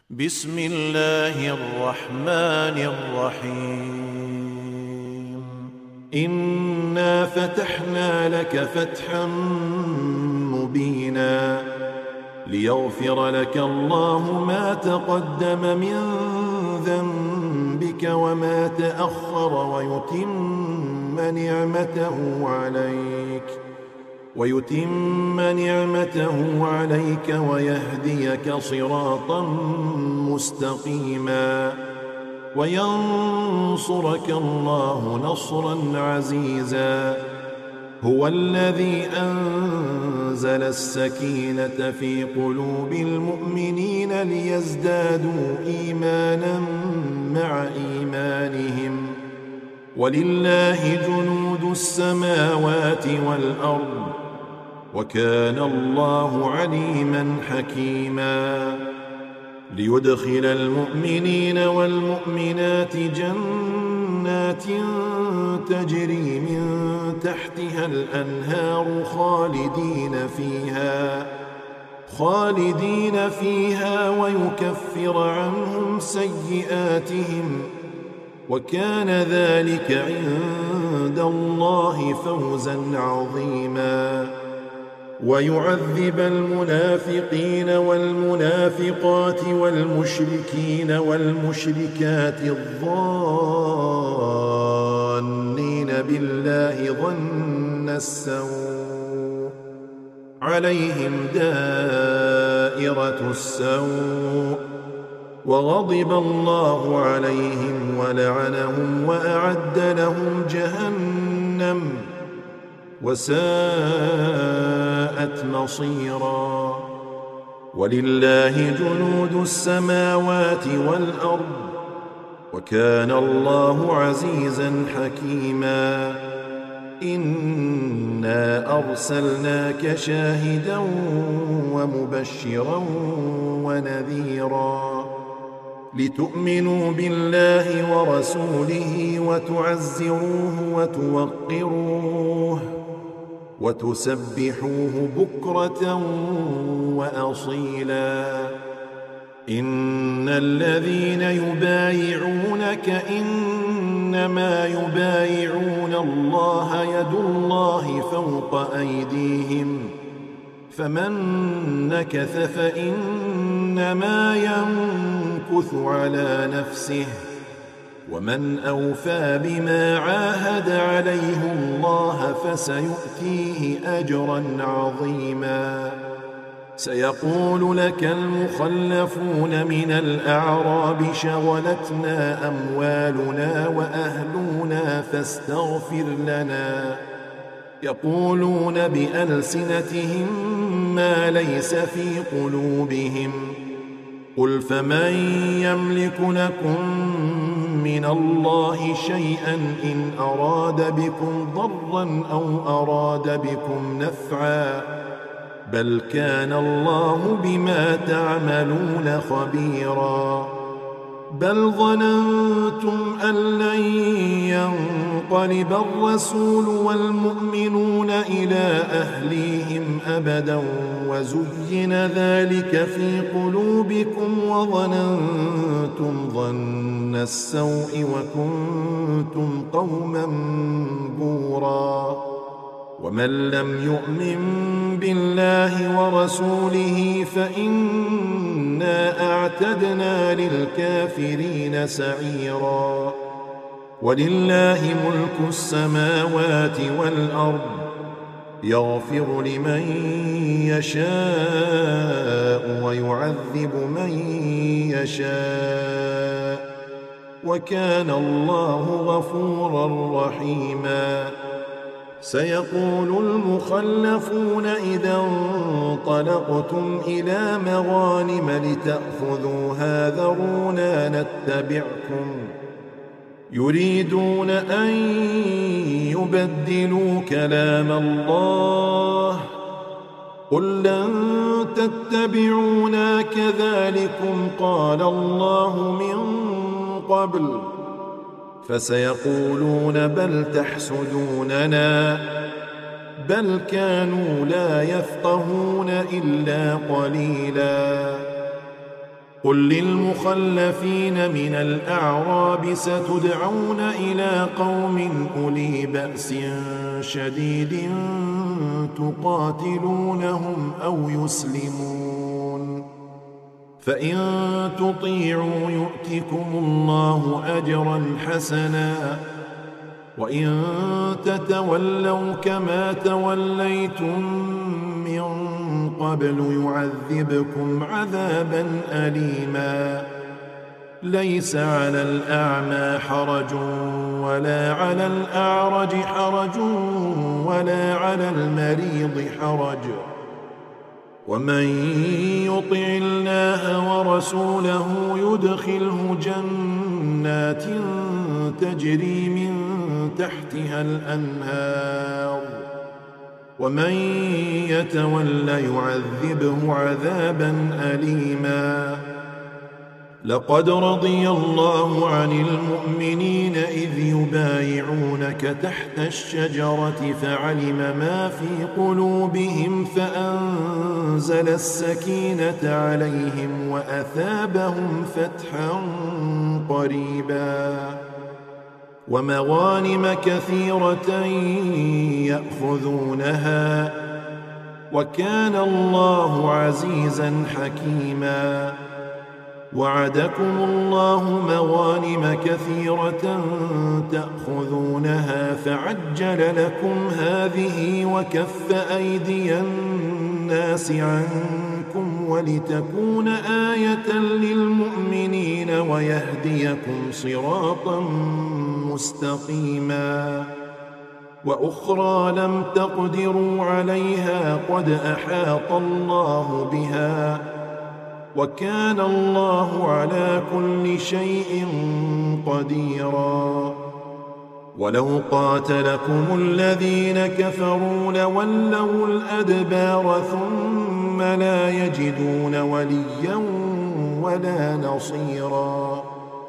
بسم الله الرحمن الرحيم. إنا فتحنا لك فتحا مبينا ليغفر لك الله ما تقدم من ذنبك وما تأخر ويتم نعمته عليك ويهديك صراطا مستقيما وينصرك الله نصرا عزيزا. هو الذي أنزل السكينة في قلوب المؤمنين ليزدادوا إيمانا مع إيمانهم ولله جنود السماوات والأرض وكان الله عليما حكيما. ليدخل المؤمنين والمؤمنات جنات تجري من تحتها الأنهار خالدين فيها ويكفر عنهم سيئاتهم وكان ذلك عند الله فوزا عظيما. ويعذب المنافقين والمنافقات والمشركين والمشركات الظانين بالله ظن السوء عليهم دائرة السوء وغضب الله عليهم ولعنهم وأعد لهم جهنم وساءت مصيرا. ولله جنود السماوات والأرض وكان الله عزيزا حكيما. إنا أرسلناك شاهدا ومبشرا ونذيرا لتؤمنوا بالله ورسوله وتعزروه وتوقروه وتسبحوه بكرة وأصيلا. إن الذين يبايعونك إنما يبايعون الله يد الله فوق أيديهم فمن نكث فإنما ينكث على نفسه ومن أوفى بما عاهد عليه الله فسيؤتيه أجرا عظيما. سيقول لك المخلفون من الأعراب شغلتنا أموالنا وأهلنا فاستغفر لنا يقولون بألسنتهم ما ليس في قلوبهم قل فمن يملك لكم من الله شيئا إن أراد بكم ضرا أو أراد بكم نفعا بل كان الله بما تعملون خبيرا. بل ظننتم أن لن ينقلب الرسول والمؤمنون إلى أهليهم أبدا وزين ذلك في قلوبكم وظننتم ظن السوء وكنتم قوما بورا. ومن لم يؤمن بالله ورسوله فإنا أعتدنا للكافرين سعيرا. ولله ملك السماوات والأرض يغفر لمن يشاء ويعذب من يشاء وكان الله غفورا رحيما. سيقول المخلفون إذا انطلقتم إلى مغانم لتأخذوها ذرونا نتبعكم يريدون أن يبدلوا كلام الله قل لن تتبعونا كذلكم قال الله من قبل فسيقولون بل تحسدوننا بل كانوا لا يفقهون إلا قليلا. قل للمخلفين من الأعراب ستدعون إلى قوم أولي بأس شديد تقاتلونهم أو يسلمون، فإن تطيعوا يؤتكم الله أجرا حسنا، وإن تتولوا كما توليتم من قبل يعذبكم عذابا أليما. ليس على الأعمى حرج ولا على الأعرج حرج ولا على المريض حرج، ومن يطع الله ورسوله يدخله جنات تجري من تحتها الأنهار، ومن يتول يعذبه عذابا أليما. لقد رضي الله عن المؤمنين إذ يبايعونك تحت الشجرة فعلم ما في قلوبهم فأنزل السكينة عليهم وأثابهم فتحا قريبا، ومغانم كثيرة يأخذونها، وكان الله عزيزا حكيما. وعدكم الله مغانم كثيرة تأخذونها فعجل لكم هذه وكف أيدي الناس عنكم ولتكون آية للمؤمنين ويهديكم صراطا مستقيما. وأخرى لم تقدروا عليها قد أحاط الله بها، وكان الله على كل شيء قديرا. ولو قاتلكم الذين كفروا لولوا الأدبار ثم لا يجدون وليا ولا نصيرا.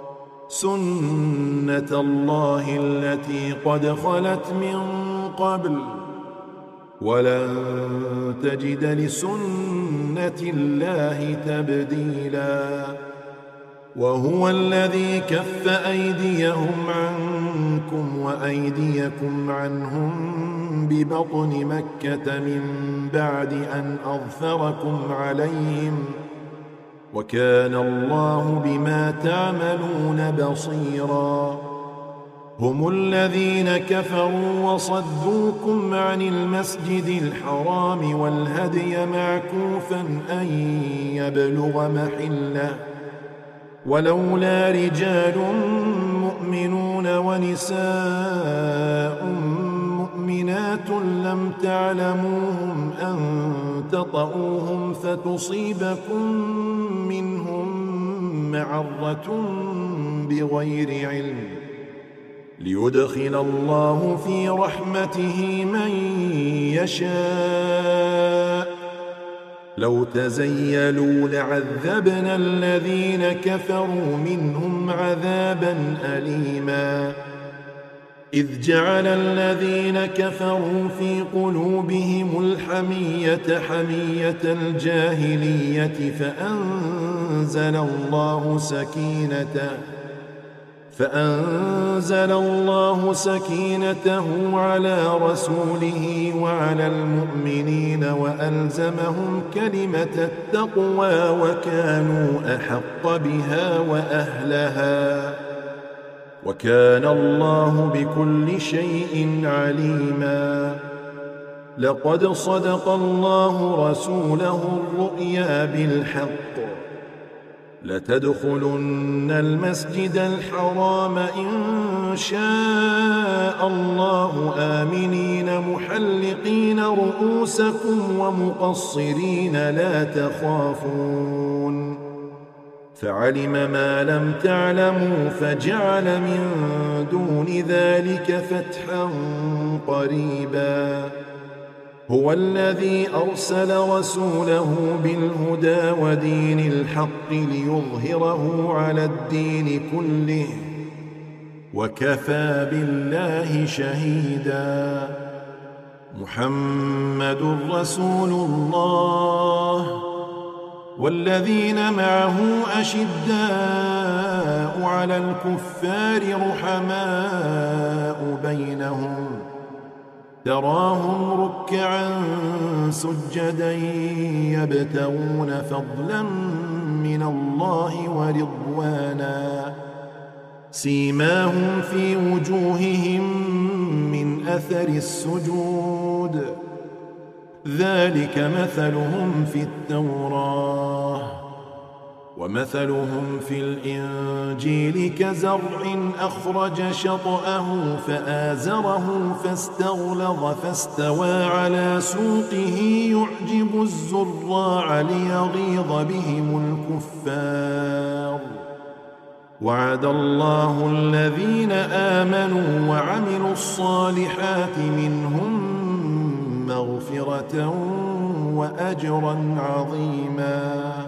سنة الله التي قد خلت من قبل ولن تجد لسنة الله تبديلا. وهو الذي كف أيديهم عنكم وأيديكم عنهم ببطن مكة من بعد أن أظفركم عليهم، وكان الله بما تعملون بصيرا. هم الذين كفروا وصدوكم عن المسجد الحرام والهدي معكوفا أن يبلغ محله، ولولا رجال مؤمنون ونساء مؤمنات لم تعلموهم أن تطؤوهم فتصيبكم منهم معرة بغير علم، ليدخل الله في رحمته من يشاء. لو تزيلوا لعذبنا الذين كفروا منهم عذابا أليما. إذ جعل الذين كفروا في قلوبهم الحمية حمية الجاهلية فأنزل الله سكينته على رسوله وعلى المؤمنين وألزمهم كلمة التقوى وكانوا أحق بها وأهلها، وكان الله بكل شيء عليما. لقد صدق الله رسوله الرؤيا بالحق، لتدخلن المسجد الحرام إن شاء الله آمنين محلقين رؤوسكم ومقصرين لا تخافون، فعلم ما لم تعلموا فجعل من دون ذلك فتحا قريبا. هو الذي أرسل رسوله بالهدى ودين الحق ليظهره على الدين كله، وكفى بالله شهيدا. محمد رسول الله والذين معه أشداء على الكفار رحماء بينهم تراهم ركعا سجدا يبتغون فضلا من الله ورضوانا سيماهم في وجوههم من أثر السجود ذلك مثلهم في التوراة ومثلهم في الإنجيل كزرع أخرج شطأه فآزره فاستغلظ فاستوى على سوقه يعجب الزراع ليغيظ بهم الكفار وعد الله الذين آمنوا وعملوا الصالحات منهم مغفرة وأجرا عظيما